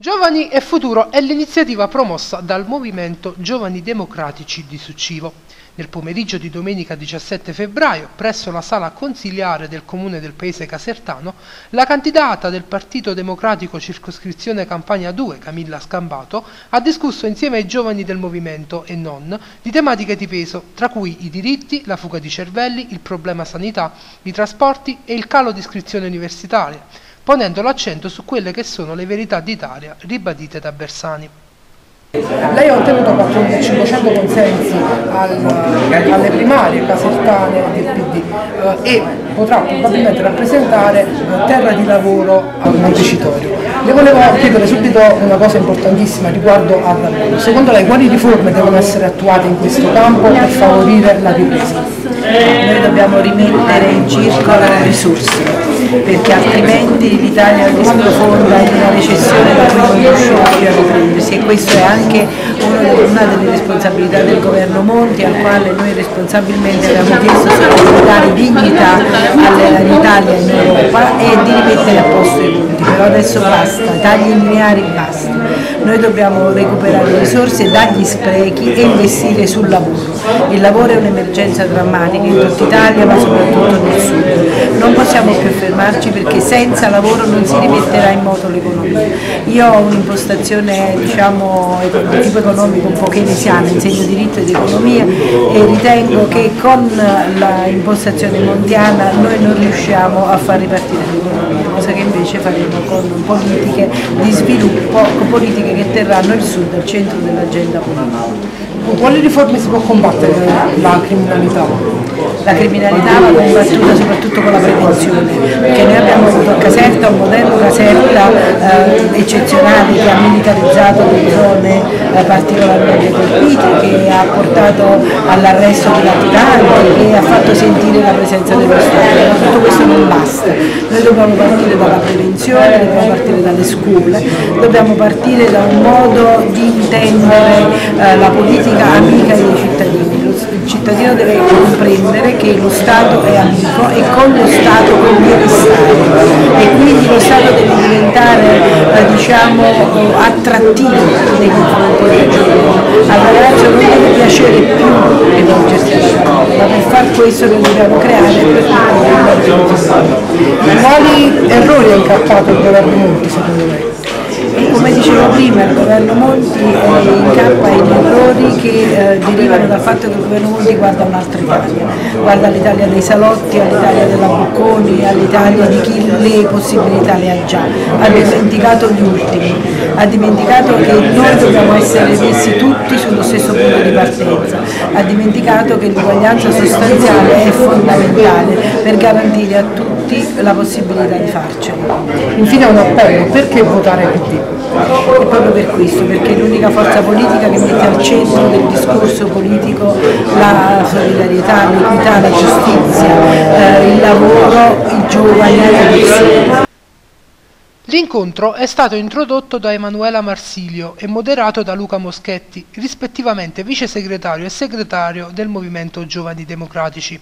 Giovani e Futuro è l'iniziativa promossa dal Movimento Giovani Democratici di Succivo. Nel pomeriggio di domenica 17 febbraio, presso la sala consiliare del comune del paese casertano, la candidata del Partito Democratico Circoscrizione Campania 2, Camilla Scambato, ha discusso insieme ai giovani del movimento e non di tematiche di peso, tra cui i diritti, la fuga di cervelli, il problema sanità, i trasporti e il calo di iscrizione universitaria, ponendo l'accento su quelle che sono le verità d'Italia ribadite da Bersani. Lei ha ottenuto 4.500 consensi alle primarie casertane del PD e potrà probabilmente rappresentare terra di lavoro al Montecitorio. Le volevo chiedere subito una cosa importantissima riguardo al lavoro. Secondo lei quali riforme devono essere attuate in questo campo per favorire la ripresa? Noi dobbiamo rimettere in circolo le risorse, perché altrimenti l'Italia sprofonda in una recessione da cui non riuscirà più a riprendersi, e questo è anche una delle responsabilità del governo Monti, al quale noi responsabilmente abbiamo chiesto di dare dignità all'Italia in Europa e di rimettere a posto i conti. Però adesso basta, tagli lineari basta. Noi dobbiamo recuperare risorse dagli sprechi e investire sul lavoro. Il lavoro è un'emergenza drammatica in tutta Italia, ma soprattutto nel sud. Non possiamo più fermarci, perché senza lavoro non si rimetterà in moto l'economia. Io ho un'impostazione di tipo economico un po' keynesiana, insegno diritto ed economia, e ritengo che con l'impostazione montiana noi non riusciamo a far ripartire l'economia, cosa che invece faremo con politiche di sviluppo, con politiche che terranno il sud al centro dell'agenda politica. Con quali riforme si può combattere la criminalità? La criminalità va combattuta soprattutto con la prevenzione, perché noi abbiamo avuto a Caserta un modello Caserta eccezionale, che ha militarizzato le zone particolarmente colpite, che ha portato all'arresto di latitanti, che ha fatto sentire la presenza dello Stato. Ma tutto questo non basta. Noi dobbiamo partire dalla prevenzione, dobbiamo partire dalle scuole, dobbiamo partire da un modo di intendere la politica amica dei cittadini. Il cittadino deve comprendere che lo Stato è amico e con lo Stato conviene stare, e quindi lo Stato deve diventare attrattivo nei confronti del giovane. Al ragazzo non deve piacere più rivolgersi a scuola, ma per far questo noi dobbiamo creare Quali errori ha incappato il governo Monti secondo lei? E come dicevo prima, il governo Monti incappa in errori che derivano dal fatto che il governo Monti guarda un'altra Italia, guarda l'Italia dei salotti, all'Italia della Bocconi, all'Italia di chi le possibilità le ha già, ha dimenticato gli ultimi, ha dimenticato che noi dobbiamo essere messi tutti sullo stesso punto di partenza, ha dimenticato che l'uguaglianza sostanziale è fondamentale per garantire a tutti la possibilità di farcela. Infine un appello, perché votare PD? E proprio per questo, perché è l'unica forza politica che mette al centro del discorso politico la solidarietà, l'equità, la giustizia, il lavoro, i giovani e le persone. L'incontro è stato introdotto da Emanuela Marsilio e moderato da Luca Moschetti, rispettivamente vice segretario e segretario del Movimento Giovani Democratici.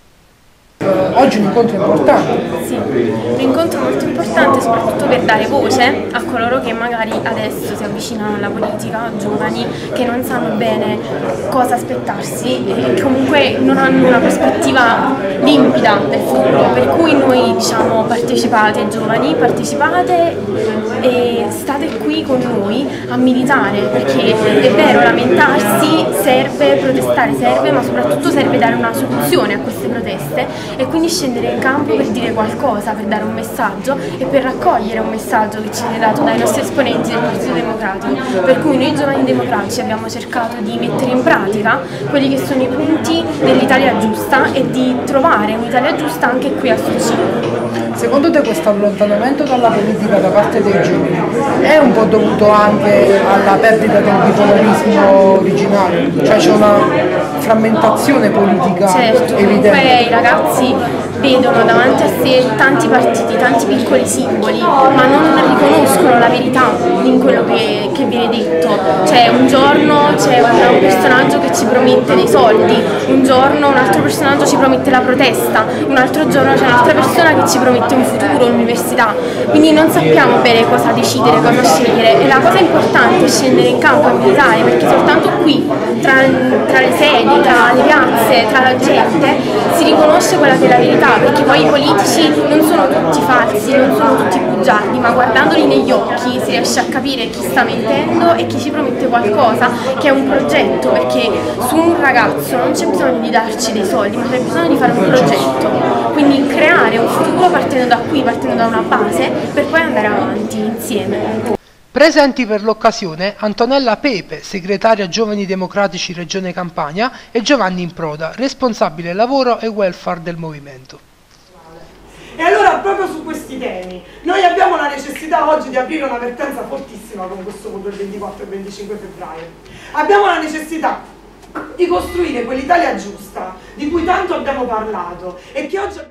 Oggi un incontro importante. Sì, un incontro molto importante soprattutto per dare voce a coloro che magari adesso si avvicinano alla politica, giovani che non sanno bene cosa aspettarsi e comunque non hanno una prospettiva limpida del futuro, per cui noi diciamo partecipate giovani, partecipate e state qui con noi a militare, perché è vero, lamentarsi serve, protestare serve, ma soprattutto serve dare una soluzione a queste proteste e quindi scendere in campo per dire qualcosa, per dare un messaggio e per raccogliere un messaggio che ci viene dato dai nostri esponenti del Partito Democratico, per cui noi giovani democratici abbiamo cercato di mettere in pratica quelli che sono i punti dell'Italia giusta e di trovare un'Italia giusta anche qui a Succivo. Secondo te questo allontanamento dalla politica da parte dei giovani è un po' dovuto anche alla perdita del bipolarismo originale? Cioè c'è una frammentazione politica certo, evidente? Comunque i ragazzi vedono davanti a sé tanti partiti, tanti piccoli simboli, ma non riconoscono la verità in quello che viene detto, cioè un giorno c'è un personaggio che ci promette dei soldi, un giorno un altro personaggio ci promette la protesta, un altro giorno c'è un'altra persona che ci promette un futuro, un'università, quindi non sappiamo bene cosa decidere, cosa scegliere, e la cosa importante è scendere in campo e militare, perché soltanto qui, tra le sedie, tra le piazze, tra la gente, si riconosce quella che è la verità, perché poi i politici non sono tutti falsi, non sono tutti bugiardi, ma guardandoli negli occhi si riesce a capire chi sta mentendo e chi ci promette qualcosa, che è un progetto, perché su un ragazzo non c'è bisogno di darci dei soldi, ma c'è bisogno di fare un progetto, quindi creare un futuro partendo da qui, partendo da una base, per poi andare avanti insieme. Presenti per l'occasione Antonella Pepe, segretaria Giovani Democratici Regione Campania, e Giovanni Improda, responsabile lavoro e welfare del movimento. E allora proprio su questi temi noi abbiamo la necessità oggi di aprire una vertenza fortissima con questo voto il 24 e il 25 febbraio. Abbiamo la necessità di costruire quell'Italia giusta di cui tanto abbiamo parlato e che oggi